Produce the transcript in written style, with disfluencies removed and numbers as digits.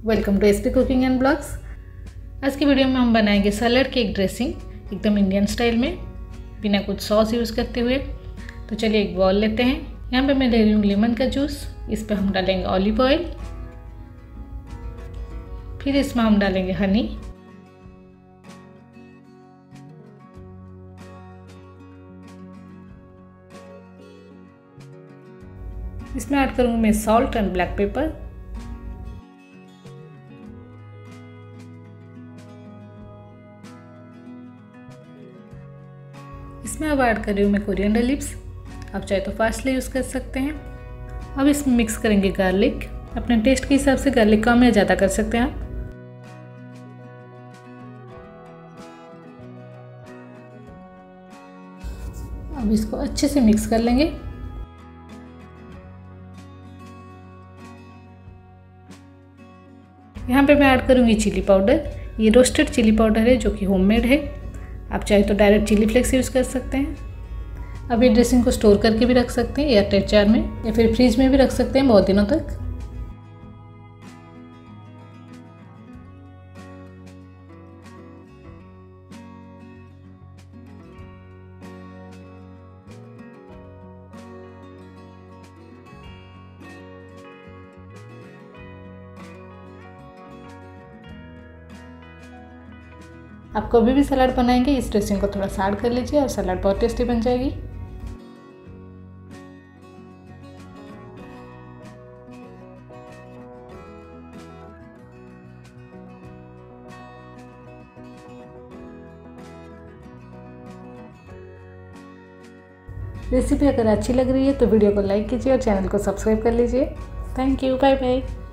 Welcome to SP cooking and blogs. आज की video में हम बनाएंगे सैलड की एक ड्रेसिंग एकदम इंडियन स्टाइल में बिना कुछ सॉस यूज़ करते हुए। तो चलिए एक बाउल लेते हैं। यहाँ पे मैं ले रही हूँ लेमन का जूस। इस पर हम डालेंगे ऑलिव ऑयल, फिर इसमें हम डालेंगे हनी, इसमें ऐड करूँगी मैं सॉल्ट एंड ब्लैक पेपर। इसमें अब ऐड कर रही हूँ मैं कोरिएंडर लीव्स। आप चाहे तो फास्टली यूज़ कर सकते हैं। अब इसमें मिक्स करेंगे गार्लिक। अपने टेस्ट के हिसाब से गार्लिक कम या ज़्यादा कर सकते हैं आप। अब इसको अच्छे से मिक्स कर लेंगे। यहाँ पे मैं ऐड करूँगी चिली पाउडर। ये रोस्टेड चिली पाउडर है जो कि होममेड है। आप चाहे तो डायरेक्ट चिली फ्लेक्स यूज़ कर सकते हैं। अब ये ड्रेसिंग को स्टोर करके भी रख सकते हैं एयरटाइट जार में, या फिर फ्रिज में भी रख सकते हैं बहुत दिनों तक। आप कभी भी सलाद बनाएंगे इस ड्रेसिंग को थोड़ा सा ऐड कर लीजिए और सलाद बहुत टेस्टी बन जाएगी। रेसिपी अगर अच्छी लग रही है तो वीडियो को लाइक कीजिए और चैनल को सब्सक्राइब कर लीजिए। Thank you, bye bye.